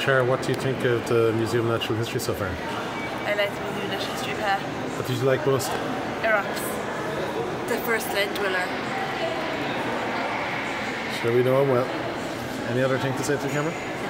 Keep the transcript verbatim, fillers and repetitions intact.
Sharon, what do you think of the Museum of Natural History so far? I like the Museum of Natural History part. What did you like most? Iraq's. The first land dweller. Sure, we know him well. Any other thing to say to the camera?